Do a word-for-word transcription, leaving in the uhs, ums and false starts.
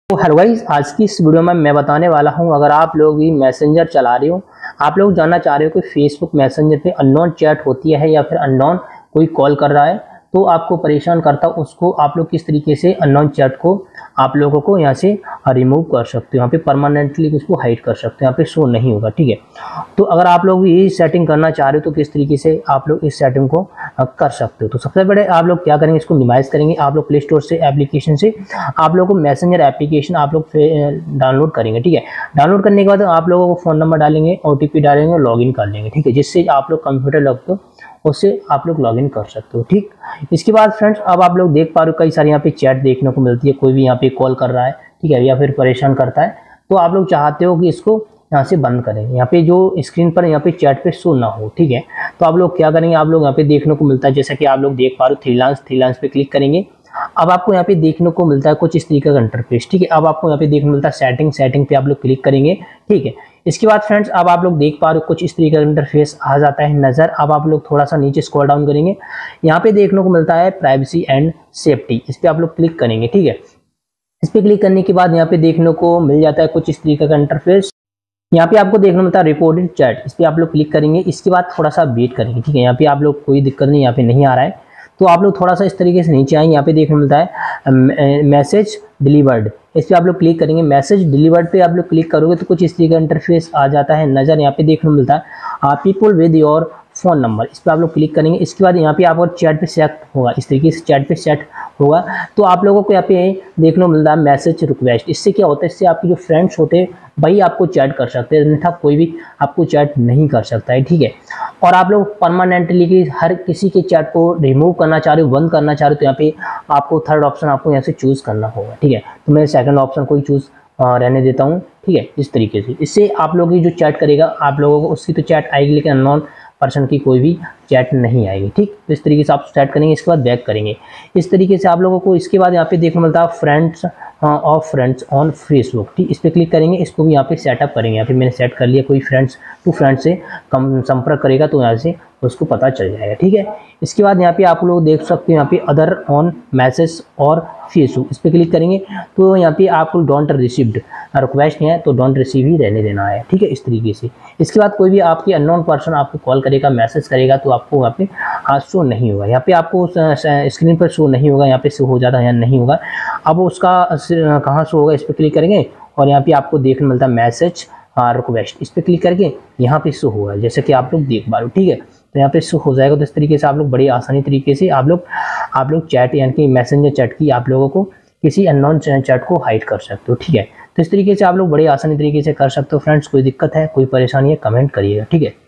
तो hello guys, आज की इस वीडियो में मैं बताने वाला हूं, अगर आप लोग भी मैसेंजर चला रहे हो, आप लोग जानना चाह रहे हो कि फेसबुक मैसेंजर पे अननोन चैट होती है या फिर अननोन कोई कॉल कर रहा है तो आपको परेशान करता, उसको आप लोग किस तरीके से अननोन चैट को आप लोगों को यहाँ से रिमूव कर सकते हो, यहाँ पे परमानेंटली उसको हाइड कर सकते हो, यहाँ पे शो नहीं होगा। ठीक है, तो अगर आप लोग ये सेटिंग करना चाह रहे हो तो किस तरीके से आप लोग इस सेटिंग को कर सकते हो। तो सबसे पहले आप लोग क्या करेंगे, इसको मिनिमाइज करेंगे। आप लोग प्ले स्टोर से एप्लीकेशन से आप लोगों को मैसेंजर एप्लीकेशन आप लोग डाउनलोड करेंगे। ठीक है, डाउनलोड करने के बाद आप लोगों को फ़ोन नंबर डालेंगे, ओटीपी डालेंगे, लॉगिन कर लेंगे। ठीक है, जिससे आप लोग कंप्यूटर लगते हो उससे आप लोग लॉगिन कर सकते हो। ठीक, इसके बाद फ्रेंड्स अब आप लोग देख पा रहे हो कई सारी यहाँ पे चैट देखने को मिलती है, कोई भी यहाँ पे कॉल कर रहा है, ठीक है, या फिर परेशान करता है, तो आप लोग चाहते हो कि इसको यहाँ से बंद करें, यहाँ पे जो स्क्रीन पर यहाँ पे चैट पे शो ना हो। ठीक है, तो आप लोग क्या करेंगे, आप लोग यहाँ पे देखने को मिलता है जैसा कि आप लोग देख पा रहे हो, थ्री लाइन्स थ्री लाइन्स पे क्लिक करेंगे। अब आपको यहाँ पे देखने को मिलता है कुछ इस तरीके का इंटरफेस। ठीक है, अब आपको यहाँ पे देखने को मिलता है सेटिंग, सेटिंग पे आप लोग क्लिक करेंगे। ठीक है, इसके बाद फ्रेंड्स अब आप लोग देख पा रहे हो कुछ इस तरीके का इंटरफेस आ जाता है नज़र। अब आप लोग थोड़ा सा नीचे स्क्रॉल डाउन करेंगे, यहाँ पे देखने को मिलता है प्राइवेसी एंड सेफ्टी, इस पर आप लोग क्लिक करेंगे। ठीक है, इस पर क्लिक करने के बाद यहाँ पे देखने को मिल जाता है कुछ इस तरीके का इंटरफेस। यहाँ पे आपको देखने को मिलता है रिपोर्टेड चैट, इस पर आप लोग क्लिक करेंगे। इसके बाद थोड़ा सा वेट करेंगे। ठीक है, यहाँ पे आप लोग कोई दिक्कत नहीं, यहाँ पे नहीं आ रहा है, तो आप लोग थोड़ा सा इस तरीके से नीचे आएंगे। यहाँ पे देखने को मिलता है मैसेज डिलीवर्ड, इस पर आप लोग क्लिक करेंगे। मैसेज डिलीवर्ड पे आप लोग क्लिक करोगे तो कुछ इस तरीके का इंटरफेस आ जाता है नज़र। यहाँ पे देखने को मिलता है people with your phone number, इस पर आप लोग क्लिक करेंगे। इसके बाद यहाँ पे आपको चैट पे सेट होगा, इस तरीके से चैट पे सेट होगा, तो आप लोगों को यहाँ पे देखने को मिलता है मैसेज रिक्वेस्ट। इससे क्या होता है, इससे आपके जो फ्रेंड्स होते हैं वही आपको चैट कर सकते हैं, अन्यथा कोई भी आपको चैट नहीं कर सकता है। ठीक है, और आप लोग परमानेंटली की हर किसी के चैट को रिमूव करना चाह रहे हो, बंद करना चाह रहे हो, तो यहाँ पे आपको थर्ड ऑप्शन आपको यहाँ से चूज़ करना होगा। ठीक है, तो मैं सेकंड ऑप्शन को ही चूज़ रहने देता हूँ। ठीक है, इस तरीके से इससे आप लोग की जो चैट करेगा आप लोगों को उसकी तो चैट आएगी, लेकिन अननोन पर्सन की कोई भी चैट नहीं आएगी। ठीक, तो इस तरीके से आप सेट करेंगे। इसके बाद बैक करेंगे इस तरीके से आप लोगों को। इसके बाद यहाँ पे देखने मिलता है friends of friends on Facebook. ठीक, इस पर क्लिक करेंगे, इसको भी यहाँ पे सेटअप करेंगे। यहाँ पे मैंने सेट कर लिया, कोई फ्रेंड्स टू फ्रेंड्स से कम संपर्क करेगा तो यहाँ से उसको पता चल जाएगा। ठीक है, इसके बाद यहाँ पे आप लोग देख सकते हो यहाँ पे अदर ऑन मैसेज और फेसबुक, इस पर क्लिक करेंगे तो यहाँ पे आपको डोंट रिसीव्ड रिक्वेस्ट है तो डोंट रिसीव ही रहने देना है। ठीक है, इस तरीके से। इसके बाद कोई भी आपकी अननोन पर्सन आपको कॉल करेगा, मैसेज करेगा, तो आपको यहाँ पे आज शो नहीं होगा, यहाँ पे आपको स्क्रीन पर शो नहीं होगा, यहाँ पे शो हो जाता है यहाँ नहीं होगा। अब उसका कहाँ शो होगा, इस पर क्लिक करेंगे और यहाँ पे आपको देखने मिलता है मैसेज रिक्वेस्ट, इस पर क्लिक करके यहाँ पे शो होगा, जैसे कि आप लोग देख पा रहे हो। ठीक है, तो यहाँ पे शो हो जाएगा। तो इस तरीके से आप लोग बड़ी आसानी तरीके से आप लोग आप लोग चैट यानी कि मैसेंजर चैट की आप लोगों को किसी अननोन चैट को हाइड कर सकते हो। ठीक है, तो इस तरीके से आप लोग बड़ी आसानी तरीके से कर सकते हो। फ्रेंड्स, कोई दिक्कत है, कोई परेशानी है, कमेंट करिएगा। ठीक है।